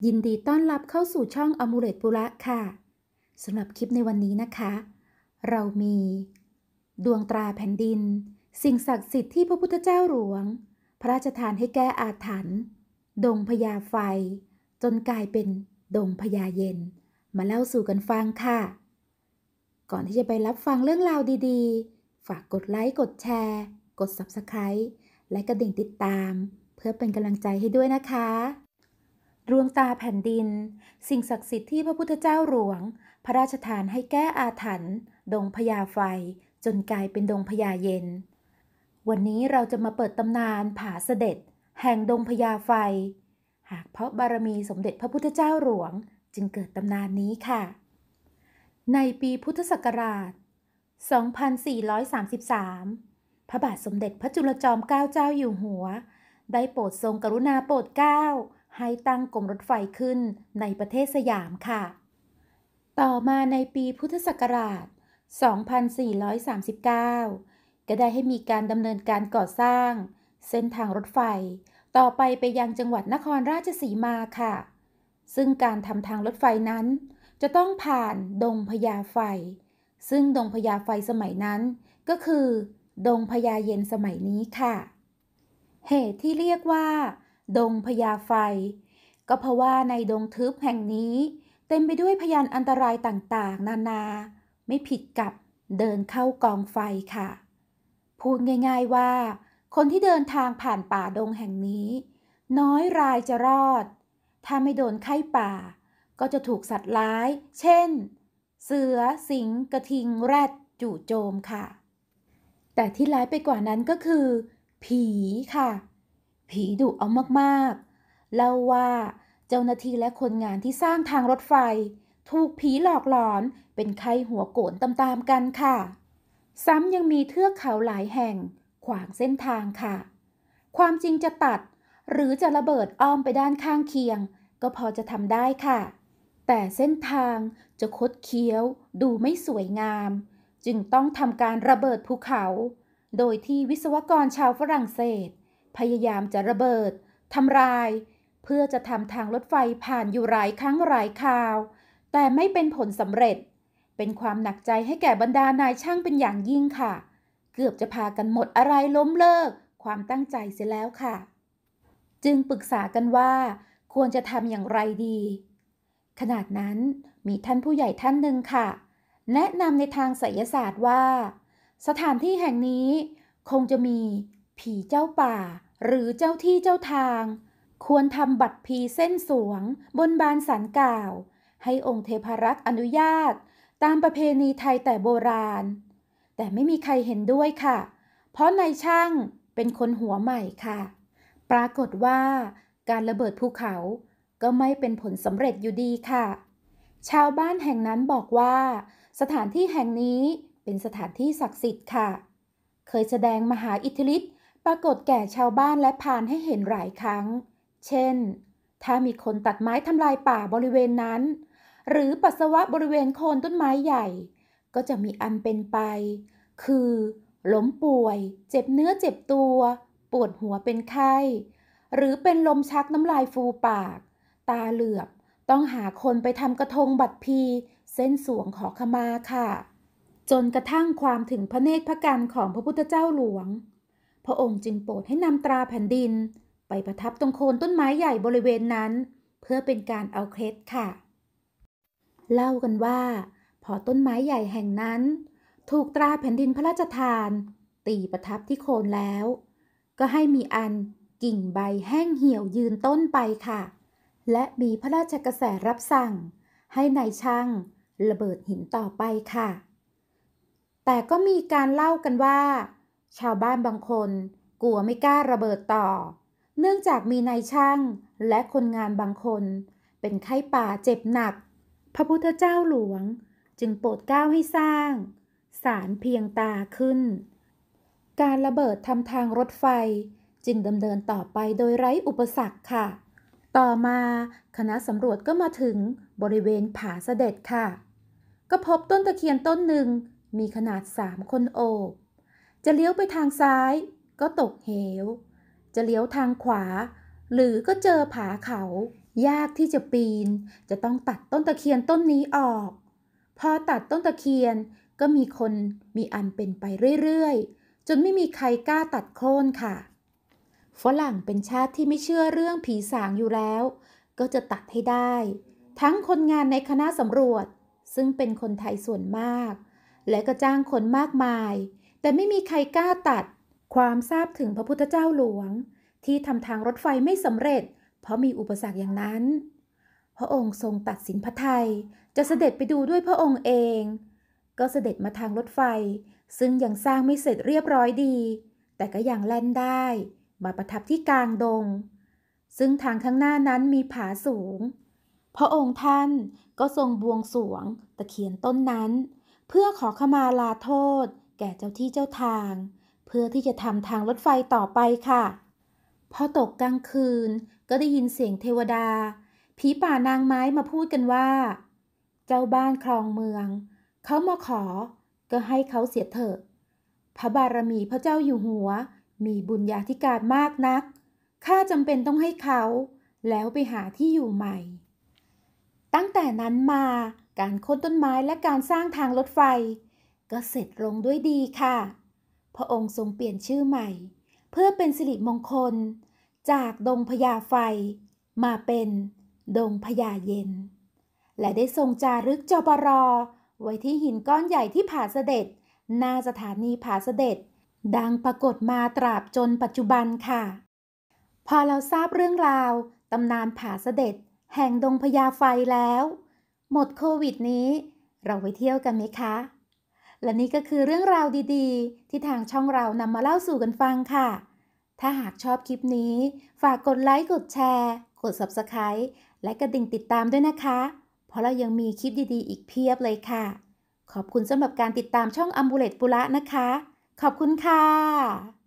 ยินดีต้อนรับเข้าสู่ช่องอมูเลตปุระค่ะสำหรับคลิปในวันนี้นะคะ เรามีดวงตราแผ่นดินสิ่งศักดิ์สิทธิ์ที่พระพุทธเจ้าหลวงพระราชทานให้แก้อาถรรพ์ดงพญาไฟจนกลายเป็นดงพญาเย็นมาเล่าสู่กันฟังค่ะก่อนที่จะไปรับฟังเรื่องราวดีๆฝากกดไลค์กดแชร์กด Subscribe และกระดิ่งติดตามเพื่อเป็นกำลังใจให้ด้วยนะคะดวงตาแผ่นดินสิ่งศักดิ์สิทธิ์ที่พระพุทธเจ้าหลวงพระราชทานให้แก้อาถรรพ์ดงพญาไฟจนกลายเป็นดงพญาเย็นวันนี้เราจะมาเปิดตำนานผาเสด็จแห่งดงพญาไฟหากเพราะบารมีสมเด็จพระพุทธเจ้าหลวงจึงเกิดตำนานนี้ค่ะในปีพุทธศักราช 2433 พระบาทสมเด็จพระจุลจอมเกล้าเจ้าอยู่หัวได้โปรดทรงกรุณาโปรดเกล้าให้ตั้งกรมรถไฟขึ้นในประเทศสยามค่ะต่อมาในปีพุทธศักราช 2439 ก็ได้ให้มีการดำเนินการก่อสร้างเส้นทางรถไฟต่อไปยังจังหวัดนครราชสีมาค่ะซึ่งการทำทางรถไฟนั้นจะต้องผ่านดงพญาไฟซึ่งดงพญาไฟสมัยนั้นก็คือดงพญาเย็นสมัยนี้ค่ะเหตุที่เรียกว่าดงพญาไฟก็เพราะว่าในดงทึบแห่งนี้เต็มไปด้วยพยานอันตรายต่างๆนานาไม่ผิดกับเดินเข้ากองไฟค่ะพูดง่ายๆว่าคนที่เดินทางผ่านป่าดงแห่งนี้น้อยรายจะรอดถ้าไม่โดนไข้ป่าก็จะถูกสัตว์ร้ายเช่นเสือสิงห์กระทิงแรดจู่โจมค่ะแต่ที่ร้ายไปกว่านั้นก็คือผีค่ะผีดุเอามากๆเล่าว่าเจ้าหน้าที่และคนงานที่สร้างทางรถไฟถูกผีหลอกหลอนเป็นไข้หัวโกนตามๆกันค่ะซ้ำยังมีเทือกเขาหลายแห่งขวางเส้นทางค่ะความจริงจะตัดหรือจะระเบิดอ้อมไปด้านข้างเคียงก็พอจะทำได้ค่ะแต่เส้นทางจะคดเคี้ยวดูไม่สวยงามจึงต้องทำการระเบิดภูเขาโดยที่วิศวกรชาวฝรั่งเศสพยายามจะระเบิดทำลายเพื่อจะทำทางรถไฟผ่านอยู่หลายครั้งหลายคราวแต่ไม่เป็นผลสำเร็จเป็นความหนักใจให้แก่บรรดานายช่างเป็นอย่างยิ่งค่ะเกือบจะพากันหมดอะไรล้มเลิกความตั้งใจเสียแล้วค่ะจึงปรึกษากันว่าควรจะทำอย่างไรดีขนาดนั้นมีท่านผู้ใหญ่ท่านหนึ่งค่ะแนะนำในทางไสยศาสตร์ว่าสถานที่แห่งนี้คงจะมีผีเจ้าป่าหรือเจ้าที่เจ้าทางควรทำบัตรพีเส้นสวงบนบานศาลกล่าวให้องค์เทพารักษ์อนุญาตตามประเพณีไทยแต่โบราณแต่ไม่มีใครเห็นด้วยค่ะเพราะนายช่างเป็นคนหัวใหม่ค่ะปรากฏว่าการระเบิดภูเขาก็ไม่เป็นผลสำเร็จอยู่ดีค่ะชาวบ้านแห่งนั้นบอกว่าสถานที่แห่งนี้เป็นสถานที่ศักดิ์สิทธิ์ค่ะเคยแสดงมหาอิทธิฤทธิ์ปรากฏแก่ชาวบ้านและพราหมณ์ให้เห็นหลายครั้งเช่นถ้ามีคนตัดไม้ทำลายป่าบริเวณนั้นหรือปัสสาวะบริเวณโคนต้นไม้ใหญ่ก็จะมีอันเป็นไปคือล้มป่วยเจ็บเนื้อเจ็บตัวปวดหัวเป็นไข้หรือเป็นลมชักน้ำลายฟูปากตาเหลือบต้องหาคนไปทำกระทงบัตรพีเส้นสวงขอขมาค่ะจนกระทั่งความถึงพระเนตรพระกันของพระพุทธเจ้าหลวงพระองค์จึงโปรดให้นำตราแผ่นดินไปประทับตรงโคนต้นไม้ใหญ่บริเวณนั้นเพื่อเป็นการเอาเคล็ดค่ะเล่ากันว่าพอต้นไม้ใหญ่แห่งนั้นถูกตราแผ่นดินพระราชทานตีประทับที่โคนแล้วก็ให้มีอันกิ่งใบแห้งเหี่ยวยืนต้นไปค่ะและมีพระราชกระแสรับสั่งให้นายช่างระเบิดหินต่อไปค่ะแต่ก็มีการเล่ากันว่าชาวบ้านบางคนกลัวไม่กล้าระเบิดต่อเนื่องจากมีนายช่างและคนงานบางคนเป็นไข้ป่าเจ็บหนักพระพุทธเจ้าหลวงจึงโปรดเกล้าให้สร้างศาลเพียงตาขึ้นการระเบิดทำทางรถไฟจึงดำเนินต่อไปโดยไร้อุปสรรคค่ะต่อมาคณะสำรวจก็มาถึงบริเวณผาเสด็จค่ะก็พบต้นตะเคียนต้นหนึ่งมีขนาด3 คนโอบจะเลี้ยวไปทางซ้ายก็ตกเหวจะเลี้ยวทางขวาหรือก็เจอผาเขายากที่จะปีนจะต้องตัดต้นตะเคียนต้นนี้ออกพอตัดต้นตะเคียนก็มีคนมีอันเป็นไปเรื่อยๆจนไม่มีใครกล้าตัดโค่นค่ะฝรั่งเป็นชาติที่ไม่เชื่อเรื่องผีสางอยู่แล้วก็จะตัดให้ได้ทั้งคนงานในคณะสำรวจซึ่งเป็นคนไทยส่วนมากและก็จ้างคนมากมายแต่ไม่มีใครกล้าตัดความทราบถึงพระพุทธเจ้าหลวงที่ทำทางรถไฟไม่สำเร็จเพราะมีอุปสรรคอย่างนั้นพระองค์ทรงตัดสินพระทัยจะเสด็จไปดูด้วยพระองค์เองก็เสด็จมาทางรถไฟซึ่งยังสร้างไม่เสร็จเรียบร้อยดีแต่ก็ยังแล่นได้มาประทับที่กลางดงซึ่งทางข้างหน้านั้นมีผาสูงพระองค์ท่านก็ทรงบวงสรวงตะเคียนต้นนั้นเพื่อขอขมาลาโทษแก่เจ้าที่เจ้าทางเพื่อที่จะทำทางรถไฟต่อไปค่ะพอตกกลางคืนก็ได้ยินเสียงเทวดาผีป่านางไม้มาพูดกันว่าเจ้าบ้านครองเมืองเขามาขอก็ให้เขาเสียเถอะพระบารมีพระเจ้าอยู่หัวมีบุญญาธิการมากนักข้าจำเป็นต้องให้เขาแล้วไปหาที่อยู่ใหม่ตั้งแต่นั้นมาการโค่นต้นไม้และการสร้างทางรถไฟก็เสร็จลงด้วยดีค่ะพระองค์ทรงเปลี่ยนชื่อใหม่เพื่อเป็นสิริมงคลจากดงพญาไฟมาเป็นดงพญาเย็นและได้ทรงจารึกจปรไว้ที่หินก้อนใหญ่ที่ผาเสด็จหน้าสถานีผาเสด็จดังปรากฏมาตราบจนปัจจุบันค่ะพอเราทราบเรื่องราวตำนานผาเสด็จแห่งดงพญาไฟแล้วหมดโควิดนี้เราไปเที่ยวกันไหมคะและนี่ก็คือเรื่องราวดีๆที่ทางช่องเรานำมาเล่าสู่กันฟังค่ะถ้าหากชอบคลิปนี้ฝากกดไลค์กดแชร์กด Subscribe และกระดิ่งติดตามด้วยนะคะเพราะเรายังมีคลิปดีๆอีกเพียบเลยค่ะขอบคุณสำหรับการติดตามช่องอัมบูเลตปุระนะคะขอบคุณค่ะ